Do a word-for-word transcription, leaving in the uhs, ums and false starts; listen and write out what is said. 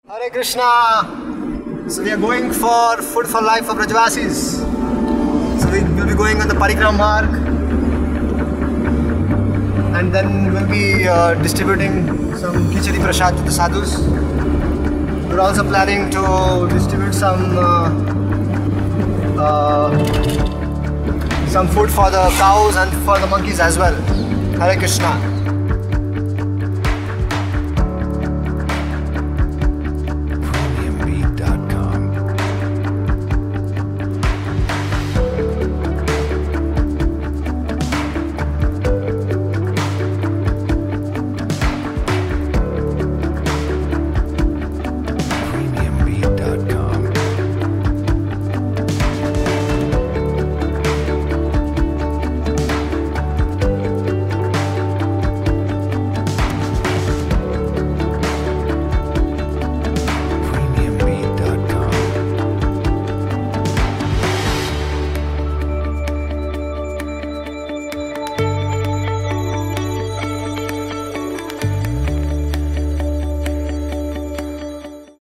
Hare Krishna! So we are going for Food for Life for Brajvasis. So we will be going on the Parikram Marg, and then we'll be uh, distributing some Khichdi Prasad to the sadhus. We're also planning to distribute some uh, uh, some food for the cows and for the monkeys as well. Hare Krishna!